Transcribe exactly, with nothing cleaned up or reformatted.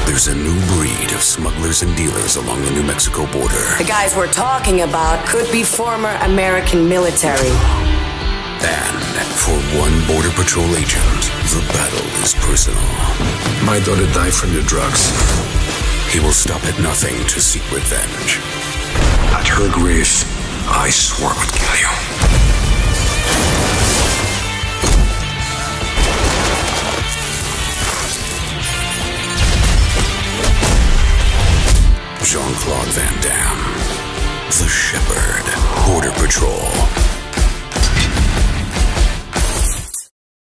There's a new breed of smugglers and dealers along the New Mexico border. The guys we're talking about could be former American military. And for one Border Patrol agent, the battle is personal. My daughter died from your drugs. He will stop at nothing to seek revenge. At her grave, I swore I would kill you. Jean-Claude Van Damme, The Shepherd, Border Patrol.